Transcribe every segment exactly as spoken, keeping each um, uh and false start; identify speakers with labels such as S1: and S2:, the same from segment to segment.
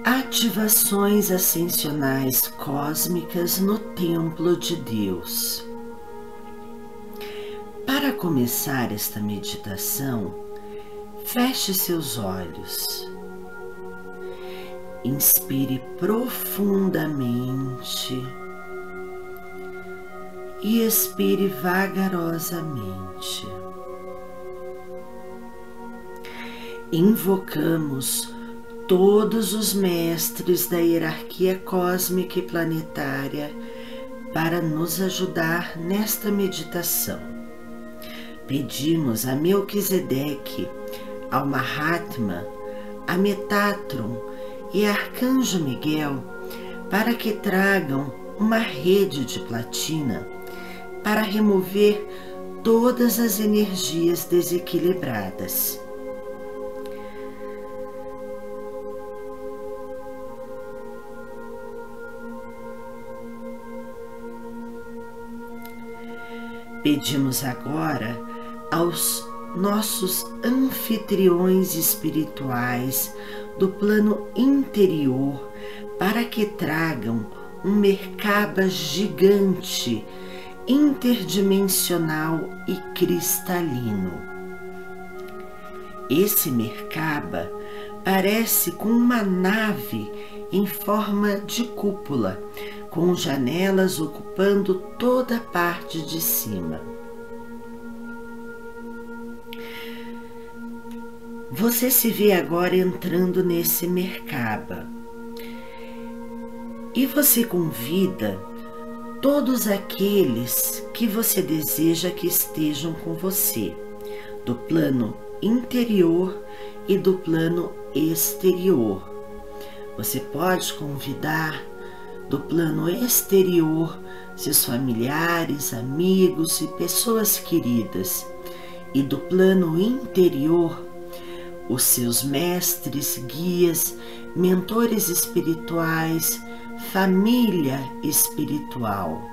S1: Ativações ascensionais cósmicas no Templo de Deus. Para começar esta meditação, feche seus olhos. Inspire profundamente e expire vagarosamente. Invocamos todos os mestres da hierarquia cósmica e planetária para nos ajudar nesta meditação. Pedimos a Melquisedeque, ao Mahatma, a Metatron e a Arcanjo Miguel para que tragam uma rede de platina para remover todas as energias desequilibradas. Pedimos agora aos nossos anfitriões espirituais do plano interior para que tragam um Merkaba gigante, interdimensional e cristalino. Esse Merkaba parece com uma nave em forma de cúpula, com janelas ocupando toda a parte de cima. Você se vê agora entrando nesse Merkaba e você convida todos aqueles que você deseja que estejam com você, do plano interior e do plano exterior. Você pode convidar do plano exterior seus familiares, amigos e pessoas queridas, e do plano interior os seus mestres, guias, mentores espirituais, família espiritual.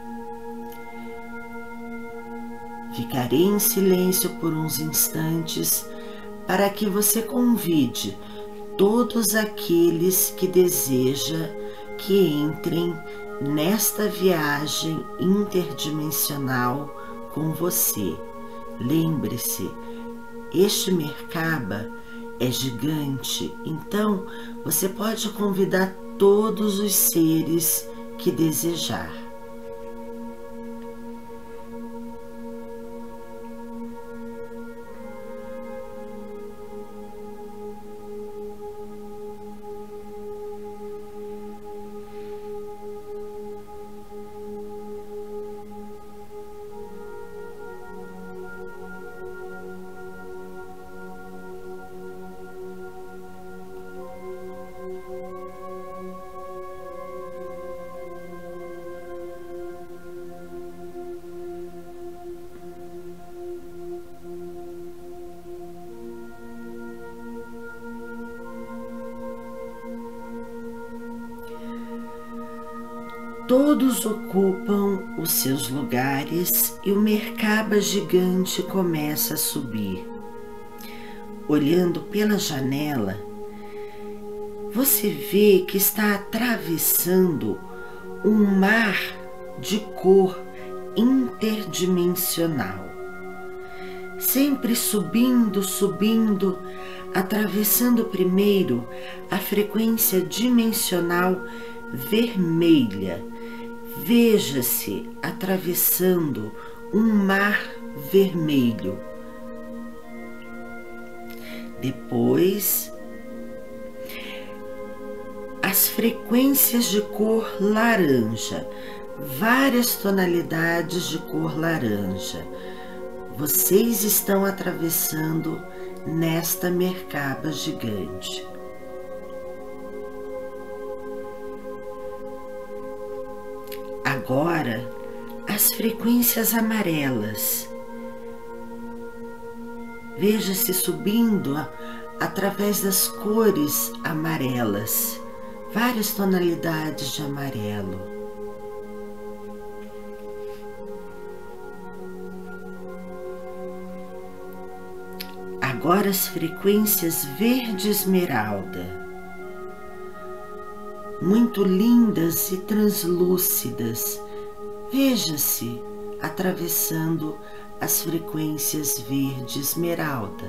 S1: Ficarei em silêncio por uns instantes para que você convide todos aqueles que deseja que entrem nesta viagem interdimensional com você. Lembre-se, este Merkaba é gigante, então você pode convidar todos os seres que desejar. Todos ocupam os seus lugares e o Merkaba gigante começa a subir. Olhando pela janela, você vê que está atravessando um mar de cor interdimensional. Sempre subindo, subindo, atravessando primeiro a frequência dimensional vermelha. Veja-se atravessando um mar vermelho. Depois, as frequências de cor laranja, várias tonalidades de cor laranja. Vocês estão atravessando nesta Merkaba gigante. Agora, as frequências amarelas. Veja-se subindo a, através das cores amarelas, várias tonalidades de amarelo. Agora as frequências verde esmeralda. muito lindas e translúcidas. Veja-se atravessando as frequências verde esmeralda.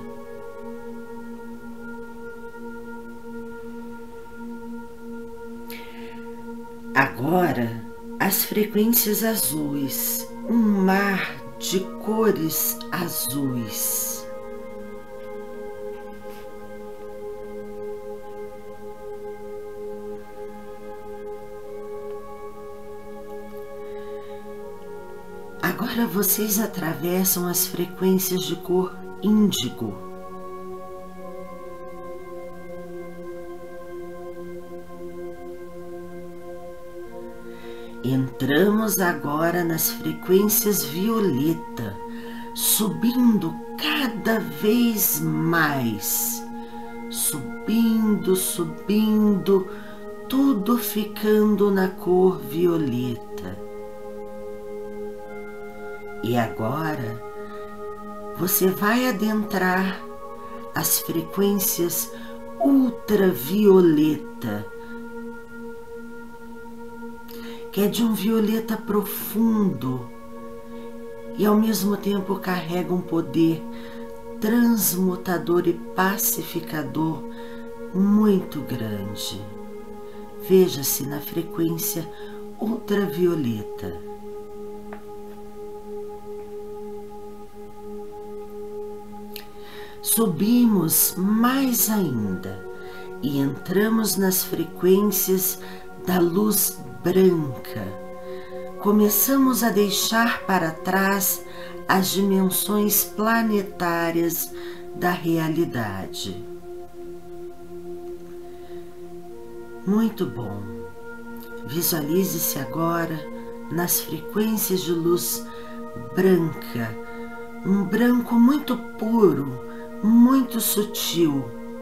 S1: Agora, as frequências azuis, um mar de cores azuis. Agora vocês atravessam as frequências de cor índigo. Entramos agora nas frequências violeta, subindo cada vez mais, subindo, subindo, tudo ficando na cor violeta. E agora você vai adentrar as frequências ultravioleta, que é de um violeta profundo e ao mesmo tempo carrega um poder transmutador e pacificador muito grande. Veja-se na frequência ultravioleta. Subimos mais ainda e entramos nas frequências da luz branca. Começamos a deixar para trás as dimensões planetárias da realidade. Muito bom. Visualize-se agora nas frequências de luz branca, um branco muito puro, muito sutil.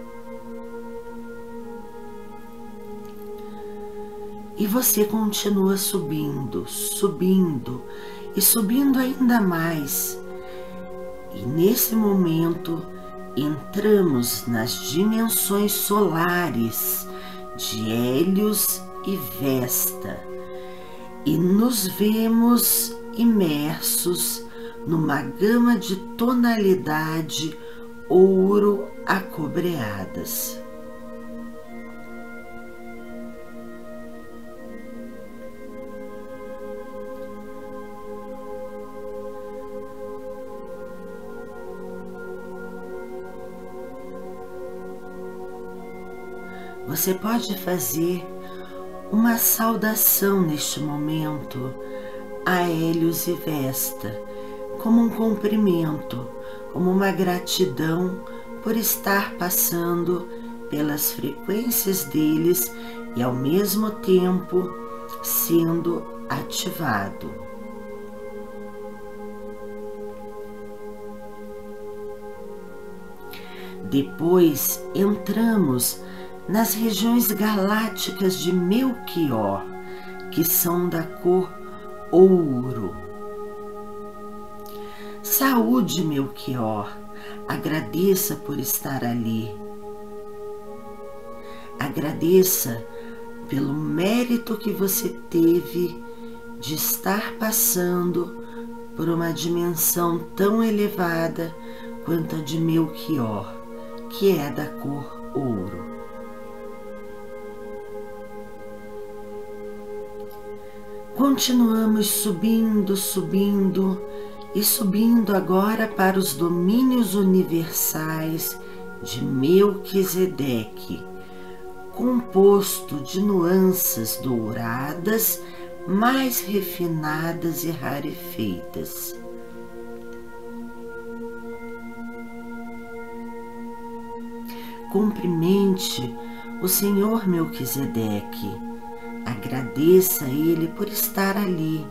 S1: E você continua subindo, subindo e subindo ainda mais. E nesse momento entramos nas dimensões solares de Hélios e Vesta e nos vemos imersos numa gama de tonalidade ouro acobreadas. Você pode fazer uma saudação neste momento a Hélios e Vesta, como um cumprimento, como uma gratidão por estar passando pelas frequências deles e ao mesmo tempo sendo ativado. Depois entramos nas regiões galácticas de Melquior, que são da cor ouro. Saúde, Melquior, agradeça por estar ali. Agradeça pelo mérito que você teve de estar passando por uma dimensão tão elevada quanto a de Melquior, que é da cor ouro. Continuamos subindo, subindo e subindo agora para os domínios universais de Melquisedeque, composto de nuances douradas, mais refinadas e rarefeitas. Cumprimente o Senhor Melquisedeque, agradeça a ele por estar ali.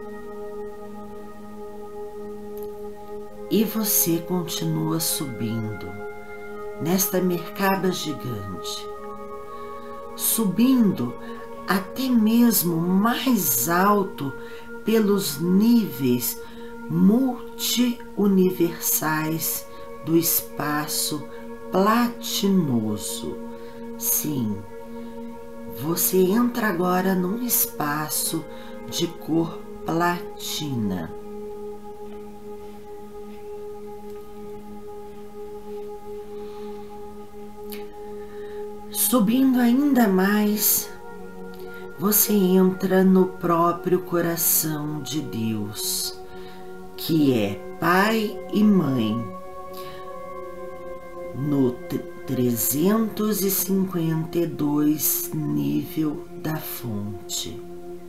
S1: E você continua subindo nesta mercaba gigante, subindo até mesmo mais alto pelos níveis multi-universais do espaço platinoso. Sim, Você entra agora num espaço de cor platina. Subindo ainda mais, você entra no próprio coração de Deus, que é Pai e Mãe, no trezentos e cinquenta e dois nível da fonte,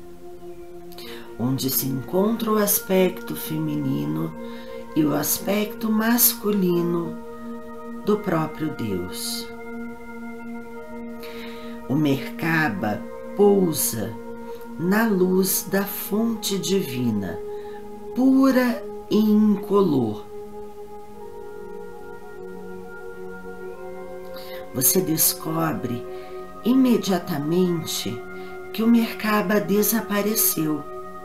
S1: onde se encontra o aspecto feminino e o aspecto masculino do próprio Deus. O Merkaba pousa na luz da fonte divina, pura e incolor. Você descobre imediatamente que o Merkaba desapareceu.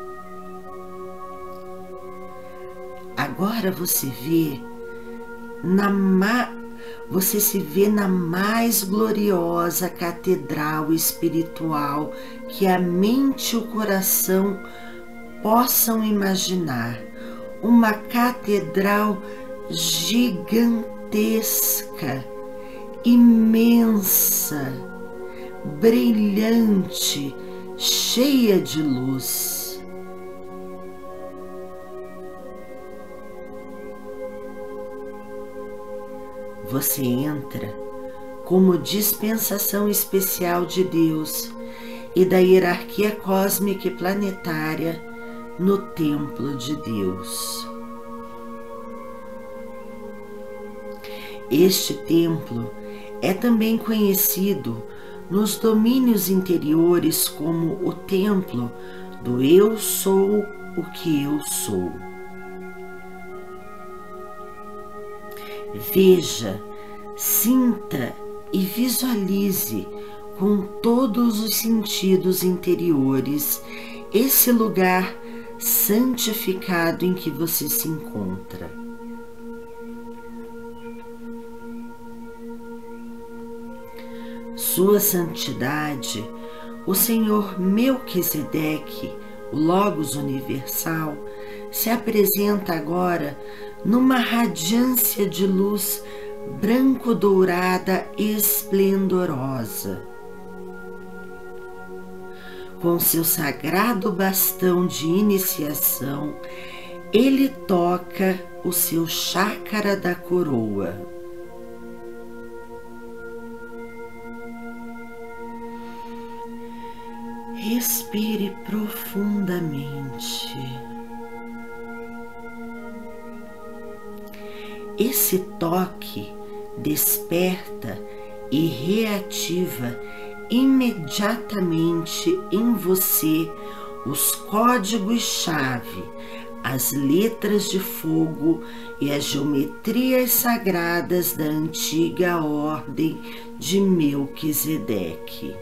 S1: Agora você vê na ma... você se vê na mais gloriosa catedral espiritual que a mente e o coração possam imaginar. Uma catedral gigantesca, imensa, brilhante, cheia de luz. Você entra como dispensação especial de Deus e da hierarquia cósmica e planetária no templo de Deus. Este templo é também conhecido nos domínios interiores como o templo do Eu Sou o que Eu Sou. Veja, sinta e visualize com todos os sentidos interiores esse lugar santificado em que você se encontra. Sua Santidade, o Senhor Melquisedeque, o Logos Universal, se apresenta agora numa radiância de luz branco-dourada esplendorosa. Com seu sagrado bastão de iniciação, ele toca o seu chácara da coroa. Respire profundamente. Esse toque desperta e reativa imediatamente em você os códigos-chave, as letras de fogo e as geometrias sagradas da antiga ordem de Melquisedeque.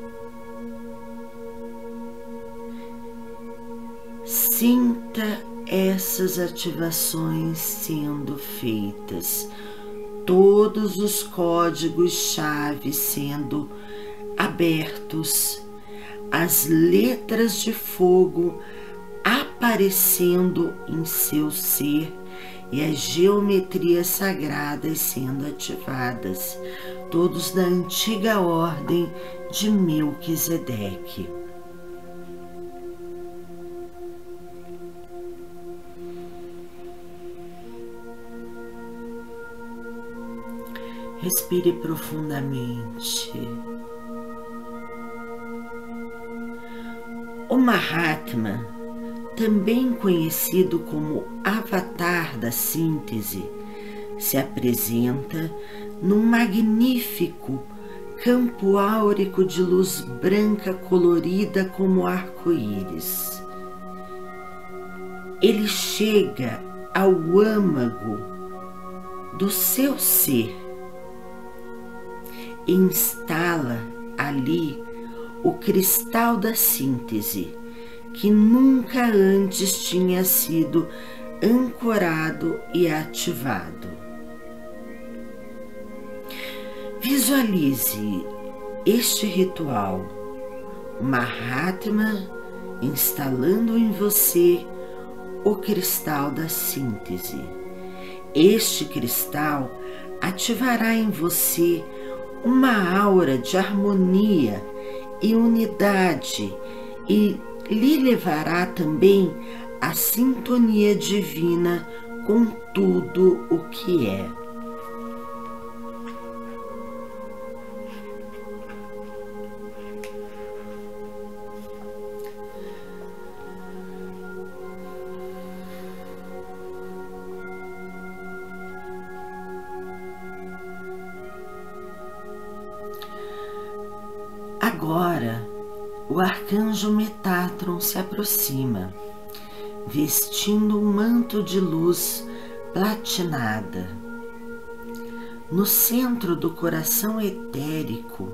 S1: Sinta essas ativações sendo feitas, todos os códigos-chave sendo abertos, as letras de fogo aparecendo em seu ser e as geometrias sagradas sendo ativadas, todos da antiga ordem de Melquisedeque. Respire profundamente. O Mahatma, também conhecido como Avatar da Síntese, se apresenta num magnífico campo áurico de luz branca colorida como arco-íris. Ele chega ao âmago do seu ser, instala ali o cristal da síntese, que nunca antes tinha sido ancorado e ativado. Visualize este ritual Mahatma instalando em você o cristal da síntese. Este cristal ativará em você uma aura de harmonia e unidade e lhe levará também à sintonia divina com tudo o que é. Agora, o arcanjo Metatron se aproxima, vestindo um manto de luz platinada. No centro do coração etérico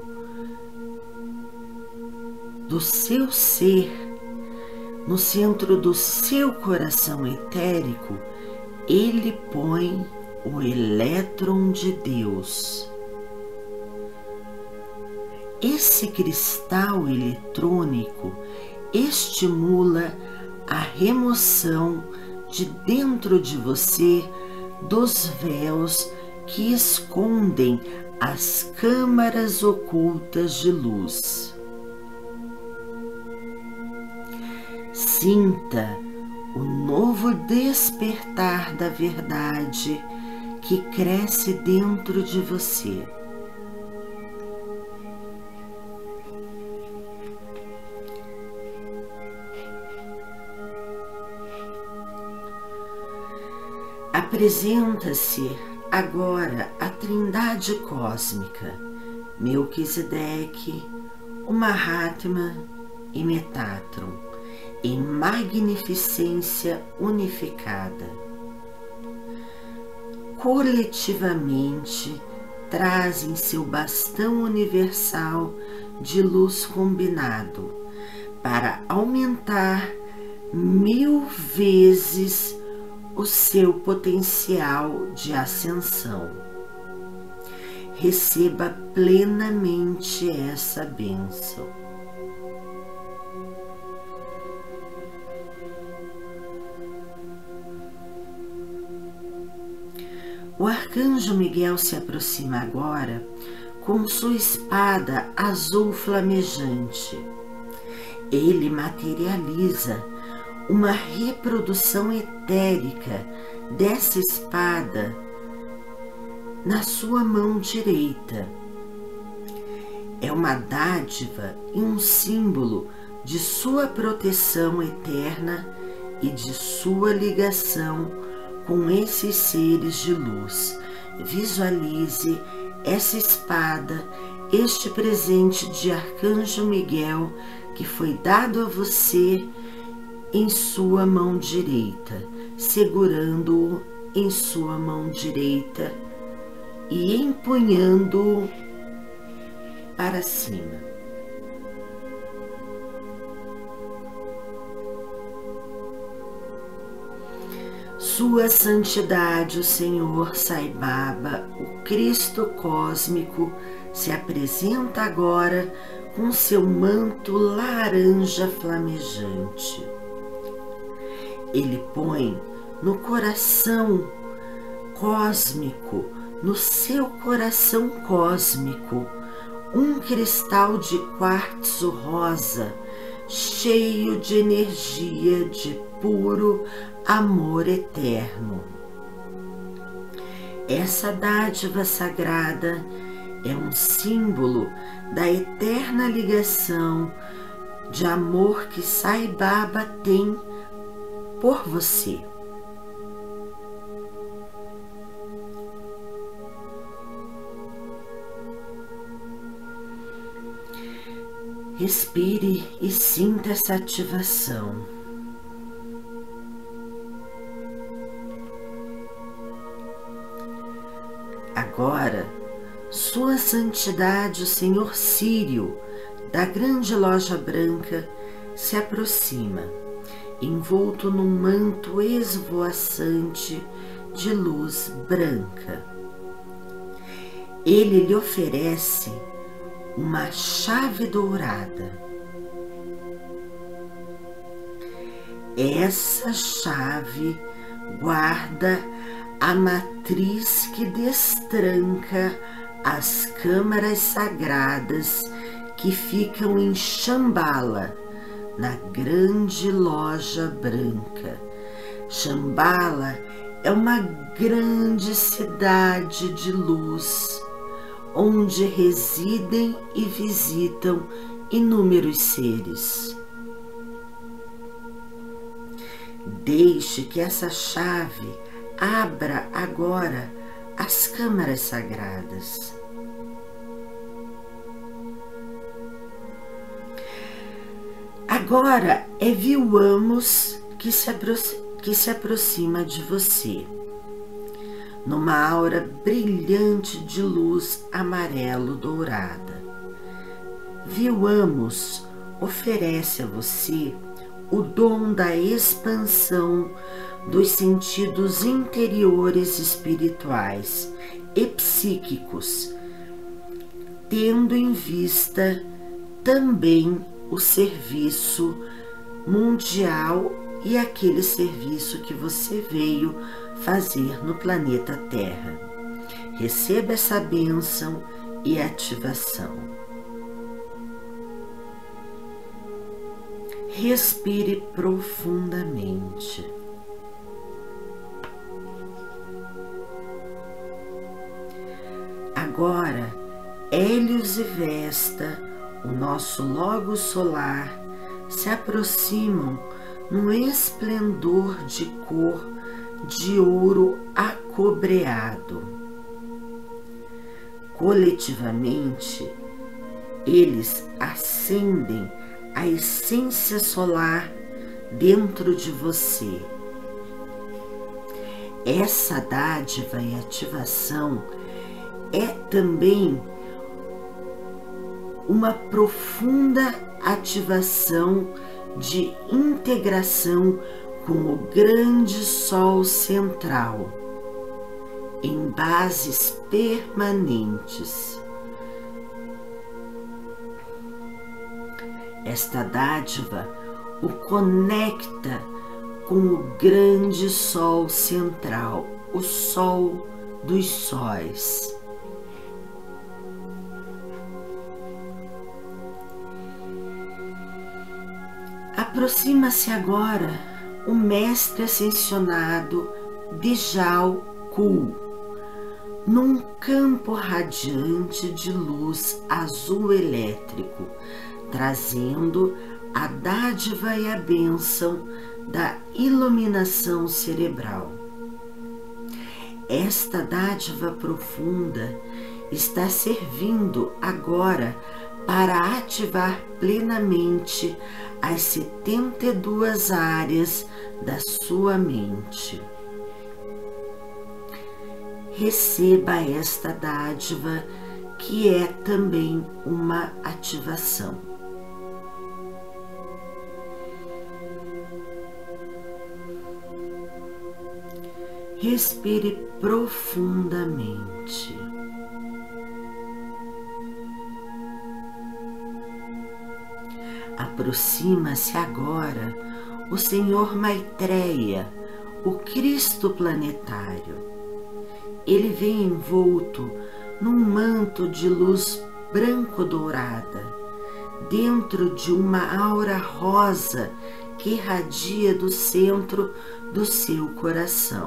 S1: do seu ser, no centro do seu coração etérico, ele põe o elétron de Deus. Esse cristal eletrônico estimula a remoção de dentro de você dos véus que escondem as câmaras ocultas de luz. Sinta o novo despertar da verdade que cresce dentro de você. Apresenta-se agora a Trindade Cósmica, Melquisedeque, o Mahatma e Metatron, em magnificência unificada. Coletivamente trazem seu bastão universal de luz combinado para aumentar mil vezes o seu potencial de ascensão. Receba plenamente essa bênção. O arcanjo Miguel se aproxima agora com sua espada azul flamejante. Ele materializa uma reprodução etérica dessa espada na sua mão direita. É uma dádiva e um símbolo de sua proteção eterna e de sua ligação com esses seres de luz. Visualize essa espada, este presente de Arcanjo Miguel que foi dado a você em sua mão direita, segurando-o em sua mão direita e empunhando-o para cima. Sua Santidade, o Senhor Sai Baba, o Cristo Cósmico, se apresenta agora com seu manto laranja flamejante. Ele põe no coração cósmico, no seu coração cósmico, um cristal de quartzo rosa, cheio de energia de puro amor eterno. Essa dádiva sagrada é um símbolo da eterna ligação de amor que Sai Baba tem por você. Respire e sinta essa ativação. Agora, Sua Santidade, o Senhor Sírio, da grande loja branca, se aproxima, envolto num manto esvoaçante de luz branca. Ele lhe oferece uma chave dourada. Essa chave guarda a matriz que destranca as câmaras sagradas que ficam em Shambhala, na grande loja branca. Shambhala é uma grande cidade de luz, onde residem e visitam inúmeros seres. Deixe que essa chave abra agora as câmaras sagradas. Agora é Viu-Amos que se, que se aproxima de você, numa aura brilhante de luz amarelo-dourada. Viu-Amos oferece a você o dom da expansão dos sentidos interiores espirituais e psíquicos, tendo em vista também o serviço mundial e aquele serviço que você veio fazer no planeta Terra. Receba essa bênção e ativação. Respire profundamente. Agora, Hélios e Vesta, o nosso logo solar, se aproximam num esplendor de cor de ouro acobreado. Coletivamente, eles acendem a essência solar dentro de você. Essa dádiva e ativação é também uma profunda ativação de integração com o grande Sol central, em bases permanentes. Esta dádiva o conecta com o grande Sol central, o Sol dos Sóis. Aproxima-se agora o Mestre Ascensionado Djal Kul, num campo radiante de luz azul elétrico, trazendo a dádiva e a bênção da iluminação cerebral. Esta dádiva profunda está servindo agora para ativar plenamente as setenta e duas áreas da sua mente. Receba esta dádiva, que é também uma ativação. Respire profundamente. Aproxima-se agora o Senhor Maitreya, o Cristo planetário. Ele vem envolto num manto de luz branco-dourada, dentro de uma aura rosa que irradia do centro do seu coração.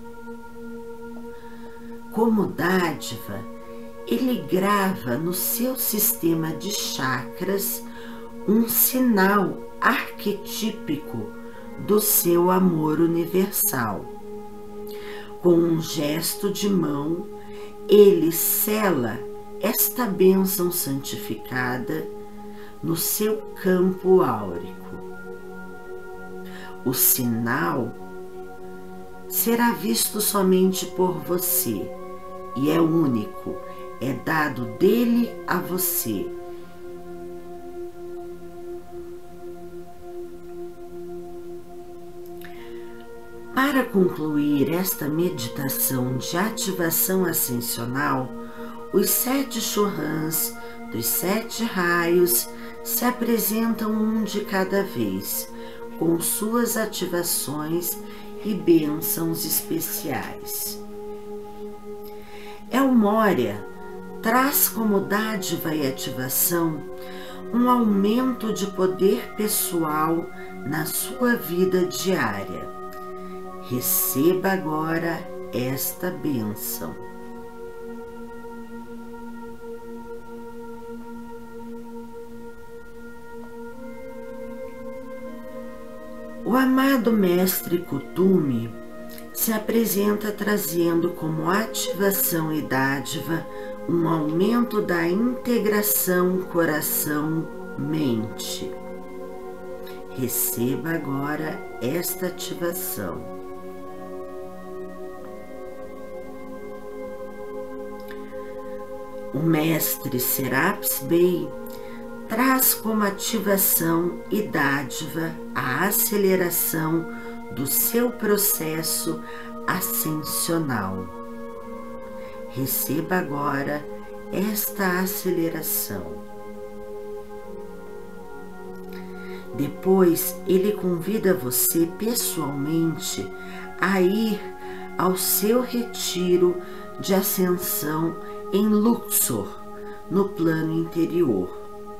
S1: Como dádiva, ele grava no seu sistema de chakras um sinal arquetípico do seu amor universal. Com um gesto de mão, ele sela esta bênção santificada no seu campo áurico. O sinal será visto somente por você e é único, é dado dele a você. Para concluir esta meditação de ativação ascensional, os sete Chohans dos sete raios se apresentam um de cada vez, com suas ativações e bênçãos especiais. El Moria traz como dádiva e ativação um aumento de poder pessoal na sua vida diária. Receba agora esta bênção. O amado Mestre Kuthumi se apresenta trazendo como ativação e dádiva um aumento da integração coração-mente. Receba agora esta ativação. O Mestre Serapis Bey traz como ativação e dádiva a aceleração do seu processo ascensional. Receba agora esta aceleração. Depois, ele convida você pessoalmente a ir ao seu retiro de ascensão em Luxor, no plano interior.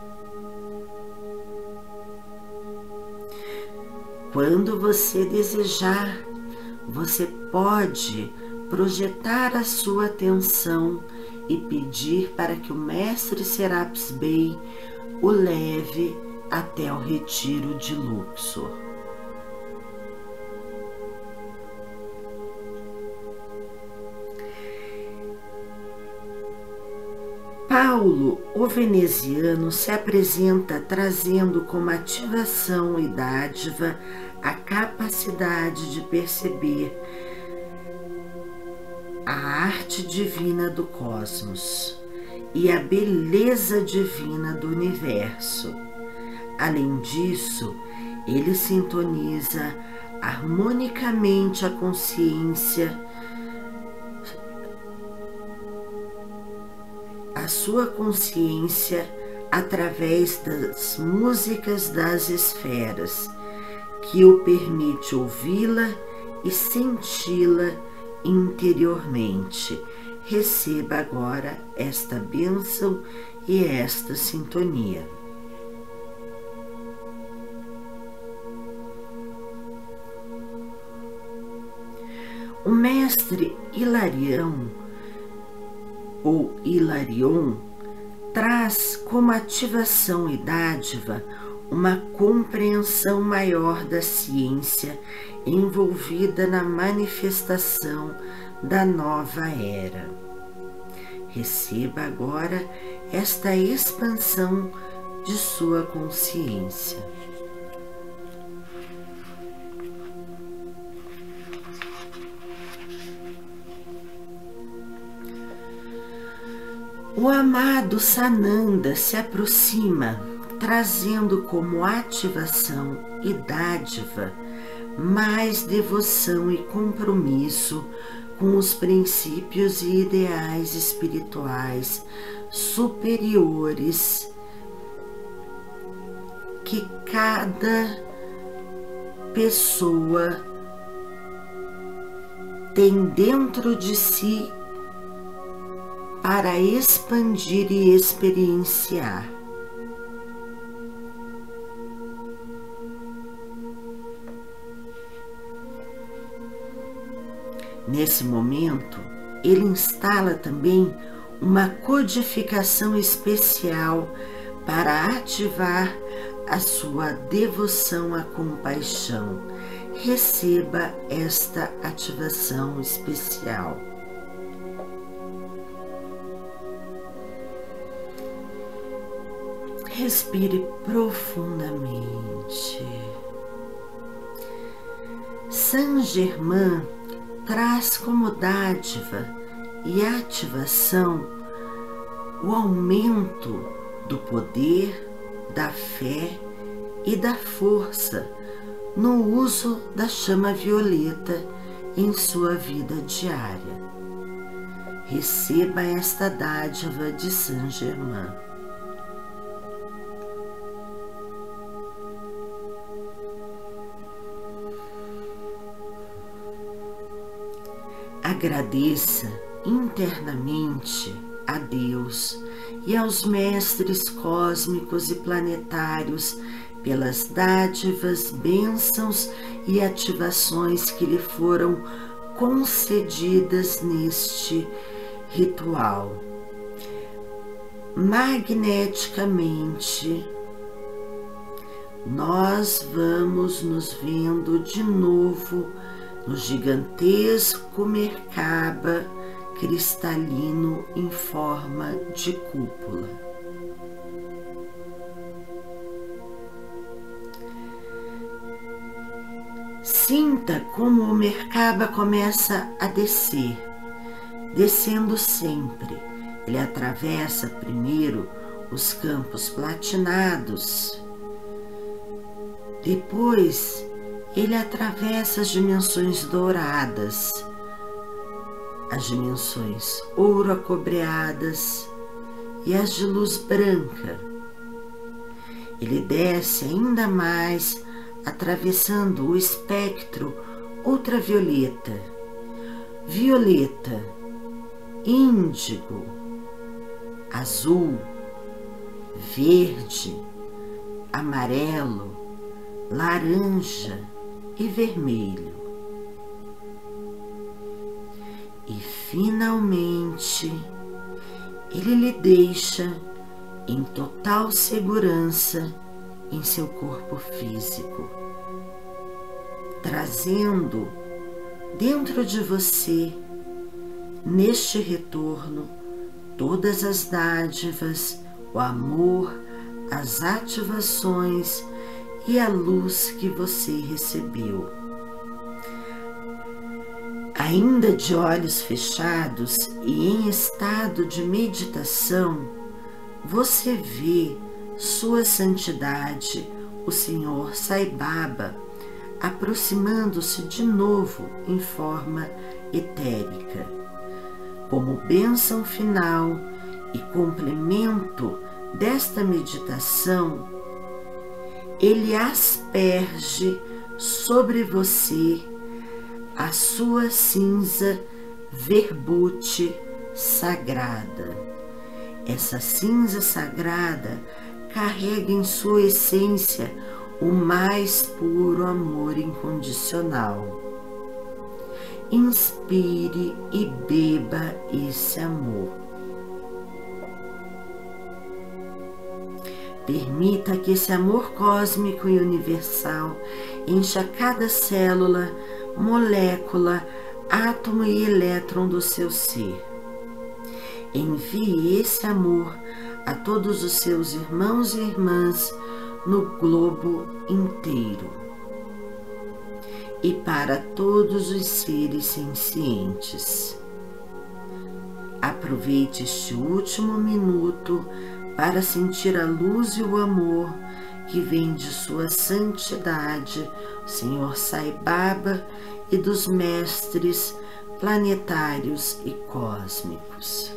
S1: Quando você desejar, você pode projetar a sua atenção e pedir para que o Mestre Serapis Bey o leve até o retiro de Luxor. Paulo, o veneziano, se apresenta trazendo como ativação e dádiva a capacidade de perceber a arte divina do cosmos e a beleza divina do universo. Além disso, ele sintoniza harmonicamente a consciência, a sua consciência através das músicas das esferas, que o permite ouvi-la e senti-la interiormente. Receba agora esta bênção e esta sintonia. O Mestre Hilarião, ou Hilarion, traz como ativação e dádiva uma compreensão maior da ciência envolvida na manifestação da nova era. Receba agora esta expansão de sua consciência. O amado Sananda se aproxima, trazendo como ativação e dádiva mais devoção e compromisso com os princípios e ideais espirituais superiores que cada pessoa tem dentro de si para expandir e experienciar. Nesse momento, ele instala também uma codificação especial para ativar a sua devoção à compaixão. Receba esta ativação especial. Respire profundamente. Saint-Germain traz como dádiva e ativação o aumento do poder, da fé e da força no uso da chama violeta em sua vida diária. Receba esta dádiva de Saint-Germain. Agradeça internamente a Deus e aos mestres cósmicos e planetários pelas dádivas, bênçãos e ativações que lhe foram concedidas neste ritual. Magneticamente, nós vamos nos vendo de novo no gigantesco Merkaba cristalino em forma de cúpula. Sinta como o Merkaba começa a descer, descendo sempre. Ele atravessa primeiro os campos platinados, depois ele atravessa as dimensões douradas, as dimensões ouro acobreadas e as de luz branca. Ele desce ainda mais, atravessando o espectro ultravioleta, violeta, índigo, azul, verde, amarelo, laranja e vermelho. E finalmente ele lhe deixa em total segurança em seu corpo físico, trazendo dentro de você, neste retorno, todas as dádivas, o amor, as ativações e a luz que você recebeu. Ainda de olhos fechados e em estado de meditação, você vê Sua Santidade, o Senhor Sai Baba, aproximando-se de novo em forma etérica. Como bênção final e complemento desta meditação, ele asperge sobre você a sua cinza verbute sagrada. Essa cinza sagrada carrega em sua essência o mais puro amor incondicional. Inspire e beba esse amor. Permita que esse amor cósmico e universal encha cada célula, molécula, átomo e elétron do seu ser. Envie esse amor a todos os seus irmãos e irmãs no globo inteiro e para todos os seres sencientes. Aproveite este último minuto para sentir a luz e o amor que vem de Sua Santidade, o Senhor Sai Baba, e dos mestres planetários e cósmicos.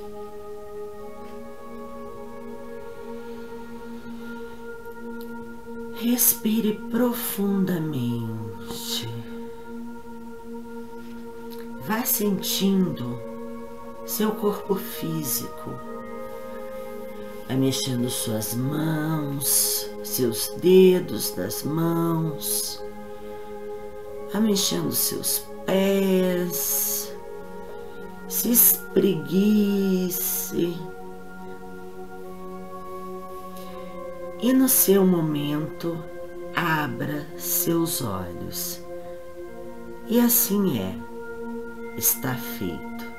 S1: Respire profundamente. Vá sentindo seu corpo físico. Vai mexendo suas mãos, seus dedos das mãos. Vai mexendo seus pés. Se espreguice. E no seu momento, abra seus olhos. E assim é, está feito.